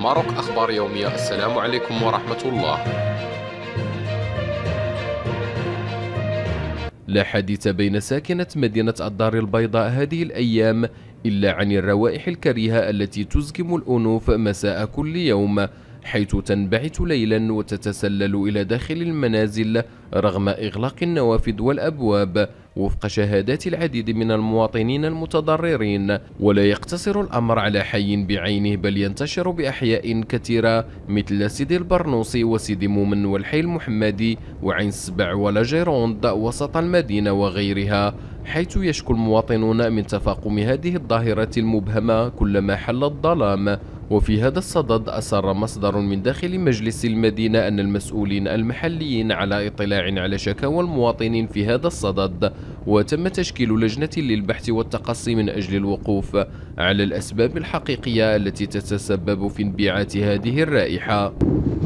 ماروك أخبار يومية. السلام عليكم ورحمة الله. لا حديث بين ساكنة مدينة الدار البيضاء هذه الأيام إلا عن الروائح الكريهة التي تزكم الأنوف مساء كل يوم، حيث تنبعث ليلا وتتسلل إلى داخل المنازل رغم إغلاق النوافذ والأبواب وفق شهادات العديد من المواطنين المتضررين. ولا يقتصر الأمر على حي بعينه، بل ينتشر بأحياء كثيرة مثل سيدي البرنوصي وسيدي مومن والحي المحمدي وعين السبع ولاجيروند وسط المدينة وغيرها، حيث يشكو المواطنون من تفاقم هذه الظاهرة المبهمة كلما حل الظلام. وفي هذا الصدد أسر مصدر من داخل مجلس المدينة أن المسؤولين المحليين على اطلاع على شكاوى المواطنين في هذا الصدد، وتم تشكيل لجنة للبحث والتقصي من أجل الوقوف على الأسباب الحقيقية التي تتسبب في انبعاث هذه الرائحة.